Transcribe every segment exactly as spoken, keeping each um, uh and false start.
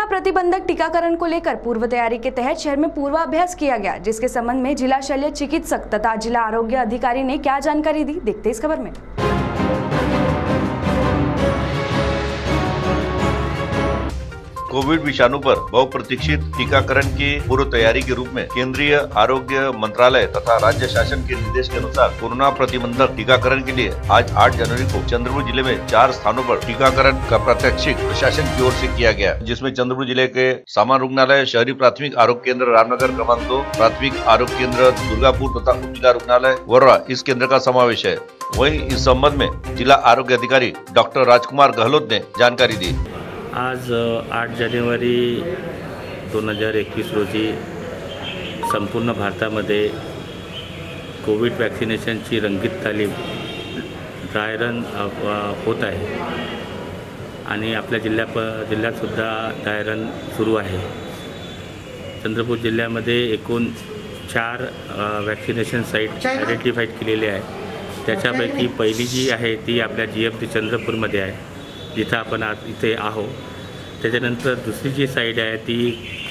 Corona प्रतिबंधक टीकाकरण को लेकर पूर्व तैयारी के तहत शहर में पूर्वाभ्यास किया गया, जिसके संबंध में जिला शल्य चिकित्सक तथा जिला आरोग्य अधिकारी ने क्या जानकारी दी, देखते इस खबर में। कोविड विषाणु पर बहुप्रतीक्षित टीकाकरण की पूर्व तैयारी के रूप में केंद्रीय आरोग्य मंत्रालय तथा राज्य शासन के निर्देश के अनुसार कोरोना प्रतिबंधक टीकाकरण के लिए आज आठ जनवरी को चंद्रपुर जिले में चार स्थानों पर टीकाकरण का प्रात्यक्षिक प्रशासन की ओर से किया गया, जिसमें चंद्रपुर जिले के सामान्य रुग्णालय, शहरी प्राथमिक आरोग्य केंद्र रामनगर क्रमांक दो, प्राथमिक आरोग्य केंद्र दुर्गापुर तथा उप जिला रुग्णालय वरोरा इस केंद्र का समावेश है। वहीं इस संबंध में जिला आरोग्य अधिकारी डॉक्टर राजकुमार गहलोत ने जानकारी दी। आज आठ जानेवारी दोन हजार एकवीस रोजी संपूर्ण भारतामध्ये कोविड वॅक्सिनेशनची रंगीत तालीम ड्राय रन होत आहे आणि आपल्या जिल्ह्या प जिल्ह्यातसुद्धा ड्राय रन सुरू आहे। चंद्रपूर जिल्ह्यामध्ये एकूण चार वॅक्सिनेशन साईट आयडेंटिफाईड केलेले आहे। त्याच्यापैकी पहिली जी आहे ती आपल्या जी एम टी चंद्रपूरमध्ये आहे, जिथं आपण आज इथे आहोत। त्याच्यानंतर दुसरी जी साईड आहे ती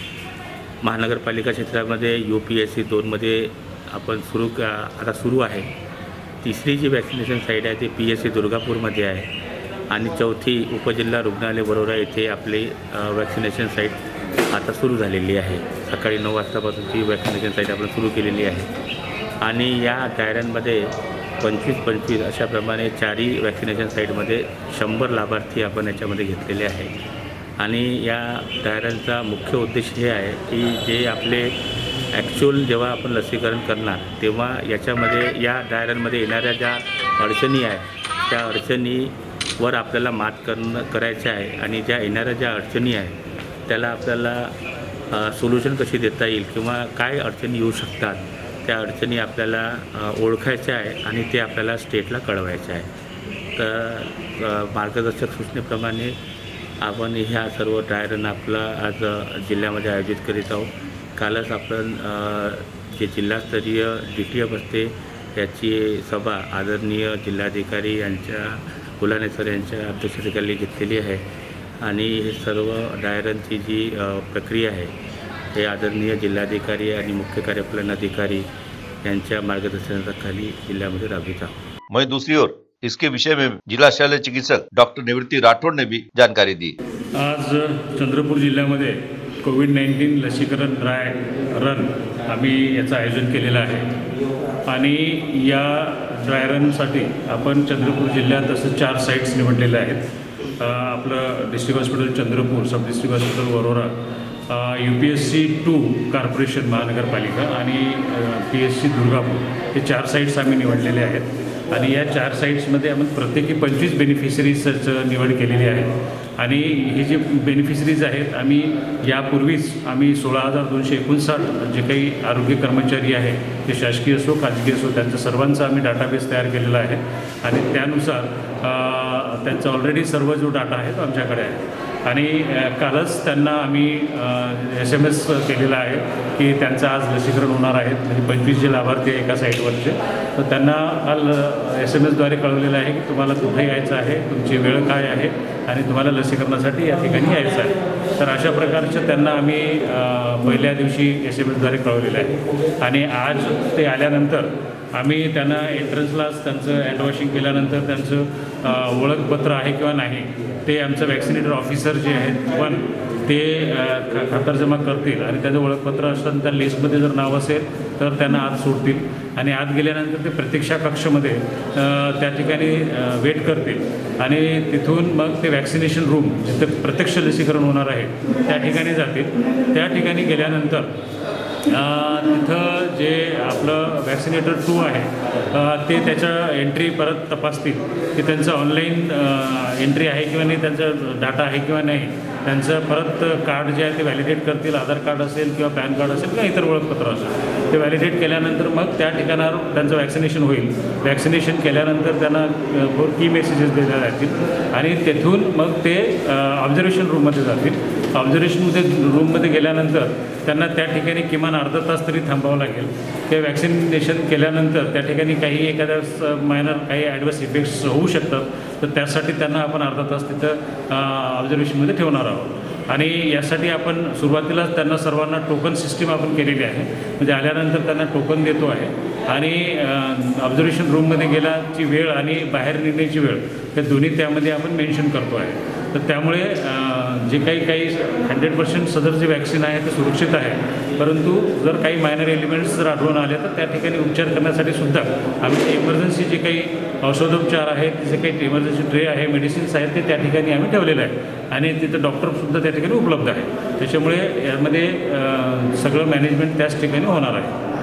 महानगरपालिका क्षेत्रामध्ये यू पी एस सी दोनमध्ये आपण सुरू आता सुरू आहे। तिसरी जी वॅक्सिनेशन साईट आहे ती पी एस सी दुर्गापूरमध्ये आहे आणि चौथी उपजिल्हा रुग्णालय वरोरा येथे आपली वॅक्सिनेशन साईट आता सुरू झालेली आहे। सकाळी नऊ वाजतापासून ती वॅक्सिनेशन साईट आपण सुरू केलेली आहे आणि या ड्रायरनमध्ये पंचवीस पंचवीस अशाप्रमाणे चारही वॅक्सिनेशन साईटमध्ये शंभर लाभार्थी आपण याच्यामध्ये घेतलेले आहे। आणि या ड्रायरनचा मुख्य उद्देश हे आहे की जे आपले ॲक्च्युअल जेव्हा आपण लसीकरण करणार तेव्हा याच्यामध्ये या ड्रायरनमध्ये येणाऱ्या ज्या अडचणी आहे त्या अडचणीवर आपल्याला मात करणं करायचं आहे आणि ज्या येणाऱ्या ज्या अडचणी आहे त्याला आपल्याला सोल्युशन कशी देता येईल किंवा काय अडचणी येऊ शकतात त्या अडचणी आपल्याला ओळखायच्या आहे आणि ते आपल्याला स्टेटला कळवायचं आहे। तर मार्गदर्शक सूचनेप्रमाणे आपण ह्या सर्व ड्राय रन आपला आज जिल्ह्यामध्ये आयोजित करीत आहोत। कालच आपण जे जिल्हास्तरीय डी टी एफ असते त्याची सभा आदरणीय जिल्हाधिकारी यांच्या गुलाने सर यांच्या अध्यक्षतेखाली घेतलेली आहे आणि हे सर्व ड्राय रनची जी प्रक्रिया आहे हे आदरणीय जिल्हाधिकारी आणि मुख्य कार्यपालन अधिकारी यांच्या मार्गदर्शनाखाली जिल्ह्यामध्ये राबवित आहोत। वहीं दूसरी ओर इसके विषय में जिला शल्य चिकित्सक डॉक्टर निवृत्ति राठौड़ ने भी जानकारी दी। आज चंद्रपूर जिल्ह्यामध्ये कोविड नाईन्टीन लसीकरण ड्राय रन आम्ही याचं आयोजन केलेलं आहे आणि या ड्राय रनसाठी आपण चंद्रपूर जिल्ह्यात असं चार साईट्स निवडलेल्या आहेत। आपलं district hospital Chandrapur, sub district hospital Warora, U P S C two corporation महानगरपालिका आणि पी एस सी दुर्गापूर हे चार साईट्स आम्ही निवडलेले आहेत आणि या चार साईट्समध्ये आपण प्रत्येकी पंचवीस बेनिफिशरीजचं निवड केलेली आहे आणि हे जे बेनिफिशरीज आहेत आम्ही यापूर्वीच आम्ही सोळा हजार दोनशे एकोणसाठ जे काही आरोग्य कर्मचारी आहे ते शासकीय असो खाजगी असो त्यांचा सर्वांचा आम्ही डाटाबेस तयार केलेला आहे आणि त्यानुसार त्यांचा ऑलरेडी सर्व जो डाटा आहे तो आमच्याकडे आहे आणि कालच त्यांना आम्ही एस एम एस केलेला आहे की त्यांचं आज लसीकरण होणार आहे। म्हणजे पंचवीस जे लाभार्थी आहे एका साईटवरचे तर त्यांना काल एस एम एसद्वारे कळवलेलं आहे की तुम्हाला कुठे यायचं आहे, तुमची वेळ काय आहे आणि तुम्हाला लसीकरणासाठी या ठिकाणी यायचं आहे। तर अशा प्रकारचं त्यांना आम्ही पहिल्या दिवशी एस एम एसद्वारे कळवलेलं आहे आणि आज ते आल्यानंतर आम्ही त्यांना एंट्रन्सलाच त्यांचं हँड वॉशिंग केल्यानंतर त्यांचं ओळखपत्र आहे किंवा नाही ते आमचं वॅक्सिनेटर ऑफिसर जे आहेत पण ते खातरजमा करतील आणि त्याचं ओळखपत्र असतं त्या लिस्टमध्ये जर नाव असेल तर त्यांना आत सोडतील आणि आत गेल्यानंतर ते प्रतीक्षा कक्षमध्ये त्या ठिकाणी वेट करतील आणि तिथून मग ते वॅक्सिनेशन रूम जिथे प्रत्यक्ष लसीकरण होणार आहे त्या ठिकाणी जातील। त्या ठिकाणी गेल्यानंतर तिथं जे आपलं वॅक्सिनेटर टू आहे ते त्याच्या एंट्री परत तपासतील की त्यांचं ऑनलाईन एंट्री आहे किंवा नाही, त्यांचा डाटा आहे किंवा नाही, त्यांचं परत कार्ड जे आहे ते व्हॅलिडेट करतील, आधार कार्ड असेल किंवा पॅन कार्ड असेल किंवा इतर ओळखपत्र असेल ते व्हॅलिडेट केल्यानंतर मग त्या ठिकाणावर त्यांचं वॅक्सिनेशन होईल। वॅक्सिनेशन केल्यानंतर त्यांना फोर की मेसेजेस दिले जातील आणि तेथून मग ते ऑब्झर्वेशन रूममध्ये जातील। ऑब्झर्वेशनमध्ये रूममध्ये गेल्यानंतर त्यांना त्या ठिकाणी किमान अर्धा तास तरी थांबावं लागेल। ते वॅक्सिनेशन केल्यानंतर त्या ठिकाणी काही एखाद्या मायनर काही ॲडवर्स इफेक्ट्स होऊ शकतात तर त्यासाठी त्यांना आपण अर्धा तास तिथं ऑब्झर्वेशनमध्ये ठेवणार आहोत आणि यासाठी आपण सुरुवातीलाच त्यांना सर्वांना टोकन सिस्टीम आपण केलेली आहे. म्हणजे आल्यानंतर त्यांना टोकन देतो आहे आणि ऑब्झर्वेशन रूममध्ये गेल्याची वेळ आणि बाहेर निघण्याची वेळ हे दोन्ही त्यामध्ये आपण मेन्शन करतो आहे. तर त्यामुळे जे काही काही हंड्रेड पर्सेंट सदर जे वॅक्सिन आहे ते सुरक्षित आहे. परंतु जर काही मायनर एलिमेंट्स जर आढळून आले तर त्या ठिकाणी उपचार करण्यासाठी सुद्धा आम्ही इमर्जन्सी जे काही औषधोपचार आहेत, जे काही इमर्जन्सी ट्रे आहे, मेडिसिन्स आहेत ते त्या ठिकाणी आम्ही ठेवलेलं आहे आणि तिथं डॉक्टरसुद्धा त्या ठिकाणी उपलब्ध आहे. त्याच्यामुळे यामध्ये सगळं मॅनेजमेंट त्याच ठिकाणी होणार आहे.